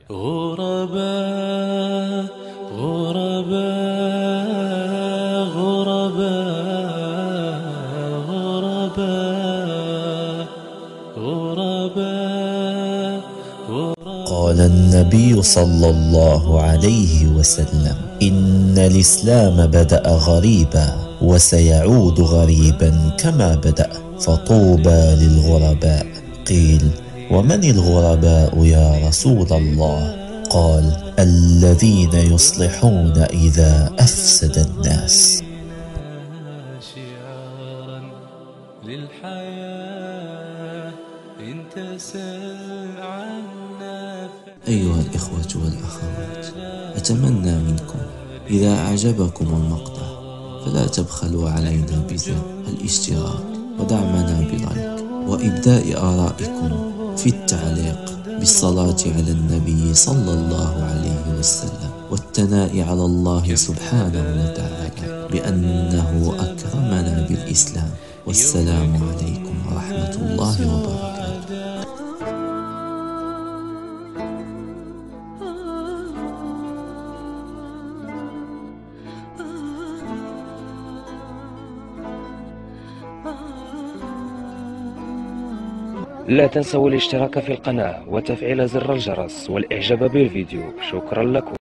غرباء غرباء غرباء غرباء غرباء. قال النبي صلى الله عليه وسلم: إن الإسلام بدأ غريبا وسيعود غريبا كما بدأ، فطوبى للغرباء. قيل: ومن الغرباء يا رسول الله؟ قال: الذين يصلحون إذا أفسد الناس. شعارا للحياة إن تسل عنا. أيها الإخوة والأخوات، أتمنى منكم إذا أعجبكم المقطع فلا تبخلوا علينا بزر الاشتراك ودعمنا بلايك وإبداء آرائكم في التعليق بالصلاة على النبي صلى الله عليه وسلم والثناء على الله سبحانه وتعالى بأنه أكرمنا بالإسلام. والسلام عليكم ورحمة الله وبركاته. لا تنسوا الاشتراك في القناة وتفعيل زر الجرس والإعجاب بالفيديو. شكرا لكم.